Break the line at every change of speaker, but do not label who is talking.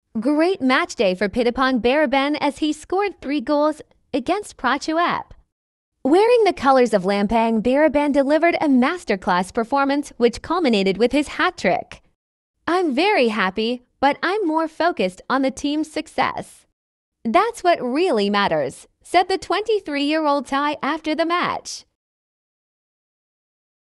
Great match day for Pittipon Baraban as he scored 3 goals against Prachuap. Wearing the colors of Lampang, Baraban delivered a masterclass performance which culminated with his hat trick. "I'm very happy, but I'm more focused on the team's success. That's what really matters," said the 23-year-old Thai after the match.